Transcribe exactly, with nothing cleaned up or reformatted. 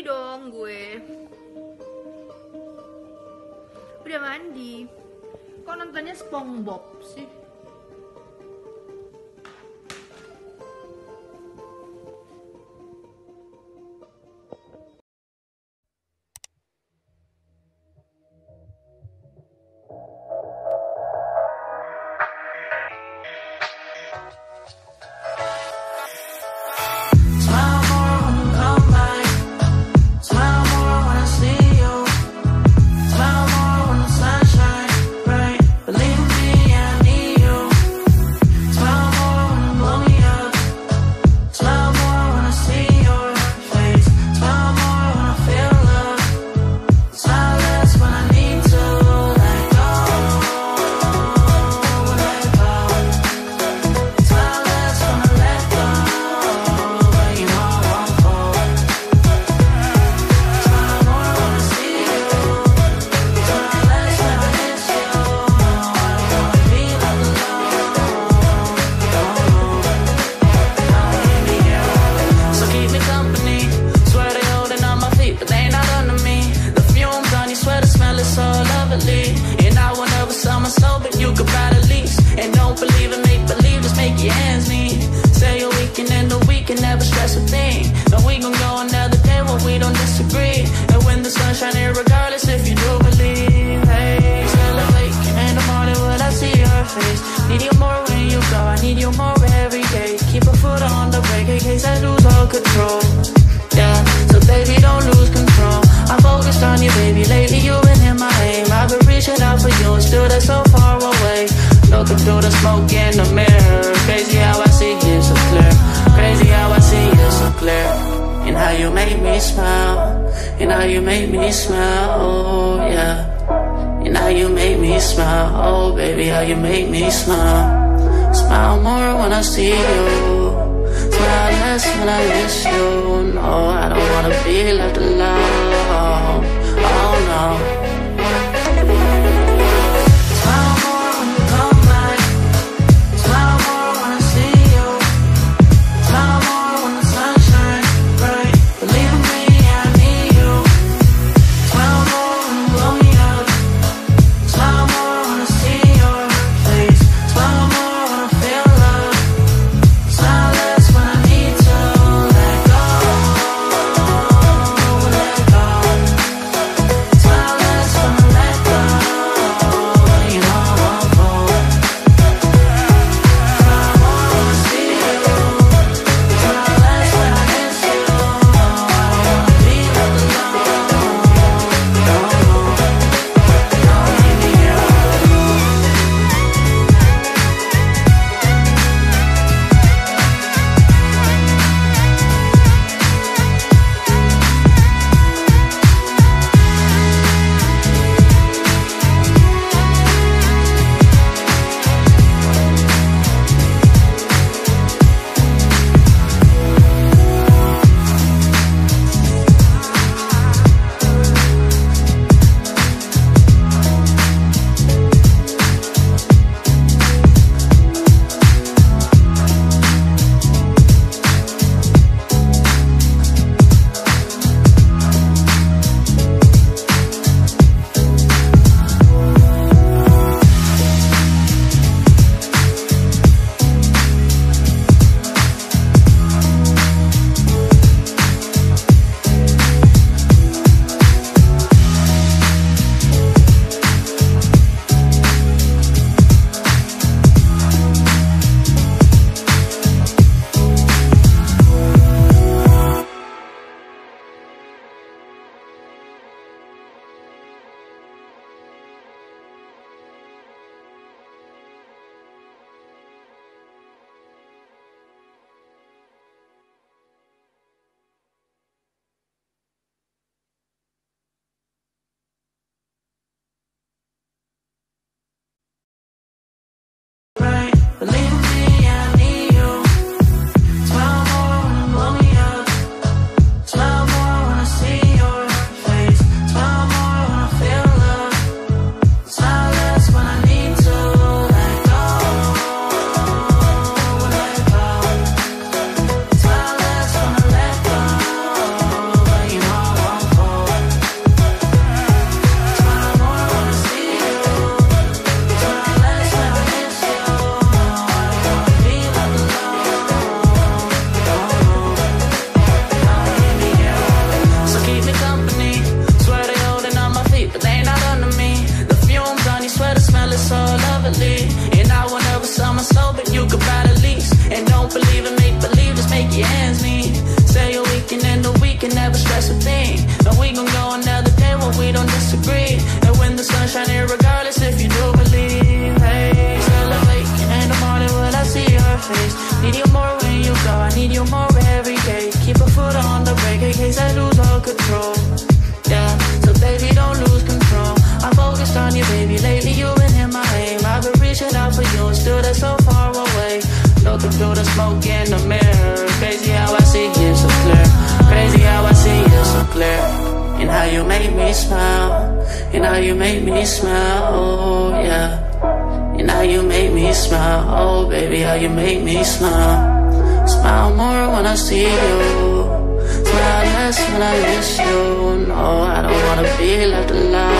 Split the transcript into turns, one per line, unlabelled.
dong gue. Udah mandi. Kok nontonnya SpongeBob sih?
that's the thing. And we gon' go another day when we don't disagree. And when the sun's shining, regardless if you do believe. Hey, celebrate in the morning when I see your face. Need you more when you go, I need you more every day. Keep a foot on the brake in case I lose all control. Yeah, so baby don't lose control. I'm focused on you, baby. Lately you've been in my aim. I've been reaching out for you and still that's so far away. Looking through the smoke in the mirror. Crazy how I see you so clear. Crazy how I see you so clear. And how you make me smile. And how you make me smile. Oh yeah. And how you make me smile. Oh baby, how you make me smile. Smile more when I see you. Smile less when I miss you. No, I don't wanna be left alone.